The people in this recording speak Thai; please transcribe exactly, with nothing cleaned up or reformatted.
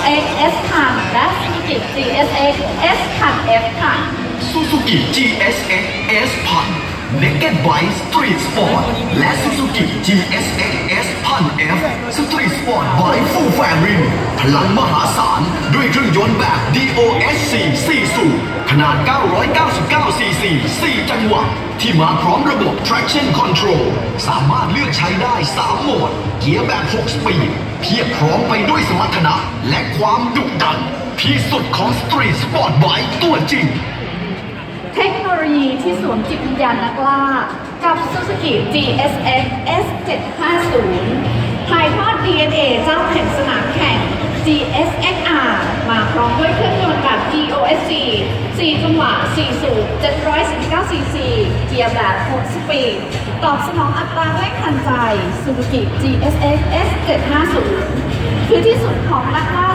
X S คันและ Suzuki จี เอส เอ็กซ์ S คัน F คัน Suzuki จี เอส เอ็กซ์ S พัน Naked Bike Street Sport และ Suzuki จี เอส เอ็กซ์ S พัน F Street Sport Bike Full Fairing พลังมหาศาลด้วยเครื่องยนต์แบบ ดี โอ เอส สี่ สี่สูบขนาดเก้าร้อยเก้าสิบเก้าซีซี สี่จังหวะที่มาพร้อมระบบ traction control สามารถเลือกใช้ได้สามโหมดเกียร์แบบหกสปีดเพียบพร้อมไปด้วยสมรรถนะและความดุดันที่สุดของ Street Sport Bike ตัวจริงเทคโนโลยีที่สวมจิตวิญญาณนักล่ากับ Suzuki จี เอส เอ็กซ์ เอส เจ็ดห้าศูนย์ ถ่ายทอด ดี เอ็น เอ เจ้าแห่งสนามแข่ง จี เอส เอ็กซ์ อาร์ มาพร้อมด้วยเครื่องยนต์แบบ ดี โอ เอส สี่ สี่จังหวะ สี่สูบ เจ็ดร้อยสี่สิบเก้าซีซี เกียร์แบบหกสปีดตอบสนองอัตราเร่งทันใจ Suzuki จี เอส เอ็กซ์ เอส เจ็ดห้าศูนย์ คือที่สุดของนักล่า